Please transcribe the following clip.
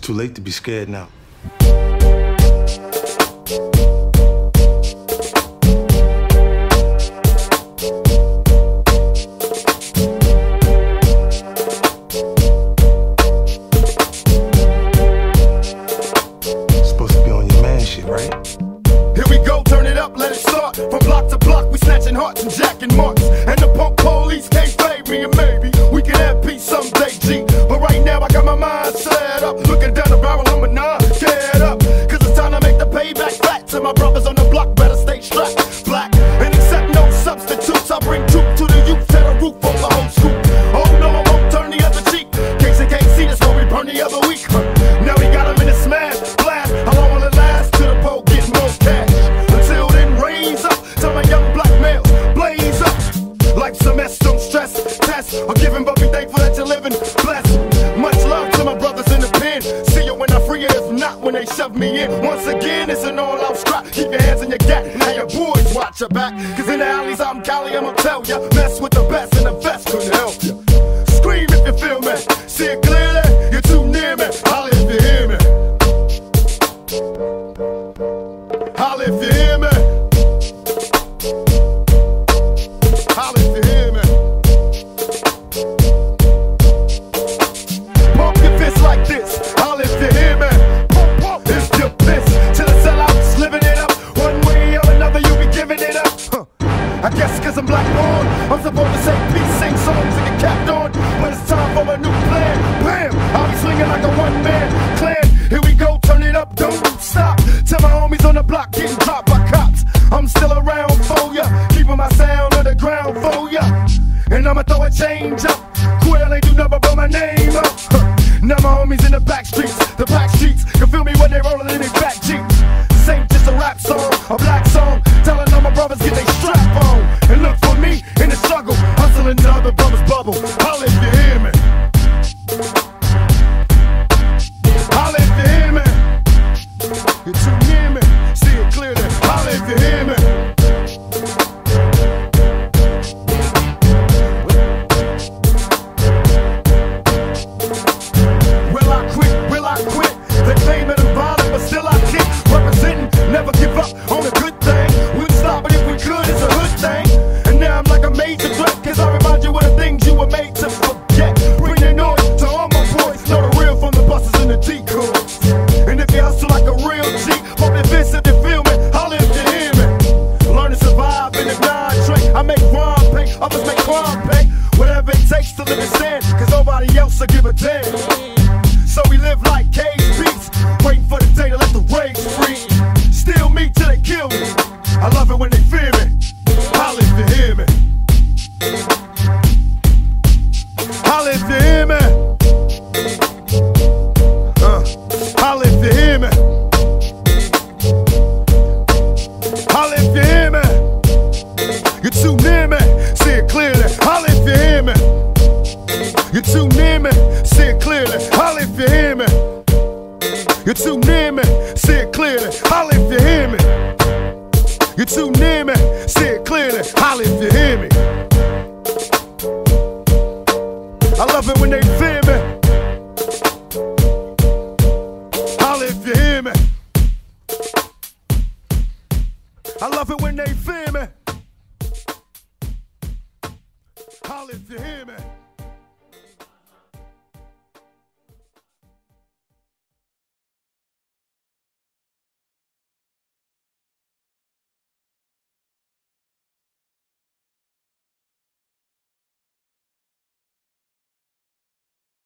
too late to be scared now. Supposed to be on your man shit, right? Here we go, turn it up, let it start. From block to block, we snatching hearts and jacking marks. And the punk police can't fade me, and maybe we can have peace someday, G. But right now I got my mind set up, looking down the barrel, I'm a nine, get up. Cause it's time to make the payback flat. To my brothers on the block, better stay strapped. Black, and accept no substitutes. I bring truth to the youth, tear the roof on the whole scoop. Oh no, I won't turn the other cheek. Case they can't see, that's where we burn the other week. Now we got them in a smash, blast. How long will it last? Till the pole get more cash. Until then, raise up. Tell my young black males, blaze up. Life's a mess, don't stress, test. I'm giving, but be thankful that you're living blessed. Much love to my brothers in the pen. See you when I free it, if not when they shove me in. Once again, it's an all-out scrap. Keep your hands in your gat, now your boys watch your back. Cause in the alleys out in Cali, I'ma tell ya, mess with the best and the best couldn't help ya. Scream if you feel me, see it clearly, you're too near me. Holla if you hear me. Holla if you hear me. Holla if you hear me. Pump your fist like this. Holla if you hear me. Pump, pump, it's your bliss. Till the sellouts living it up. One way or another, you be giving it up. I guess cause I'm black born, I'm supposed to say peace, sing songs and get capped on. But it's time for a new plan. Bam! I'll be swinging like a one-man clan. Here we go, turn it up, don't stop. Tell my homies on the block getting dropped by cops. I'm still around for ya, keeping my sound on the ground for ya. And I'ma throw a change up. Quill ain't do nothing but my name up. Now my homies in the back streets, the black streets can feel me when they rollin' in their back jeeps. This ain't just a rap song, a black song, telling all my brothers get they strap on. And look for me in the struggle, hustling the other brothers' bubble. Holla if you hear me. Holla if you hear me. You're too near me, see it clearly. Holla if you hear me. Will I quit? They claim that I'm violent, but still I kick. Representing, never give up on a good thing. Wouldn't stop it if we could, it's a hood thing. And now I'm like a major threat, cause I remind you of the things you were made to forget. Bring the noise to all my boys, know the real from the buses and the decoys. And if you hustle like a real G, hope it fits if you feel me. Holla if you hear me. Learn to survive in the grind train. I make rhyme pay, others make crime pay. Whatever it takes to live and stand, cause nobody else will give a damn. So we live like cage beats, waiting for the day to let the rage free. Steal me till they kill me. I love it when they fear me. Holla if you hear me. Holla if you hear me. Holla if you hear me. Holla if you hear me. You're too near me, see it clearly. Holla if you hear me. You're too near me, see it clearly. Holla if you hear me. You're too near me, see it clearly. Holla if you hear me. You're too near me, see it clearly. Holla if you hear me. I love it when they feel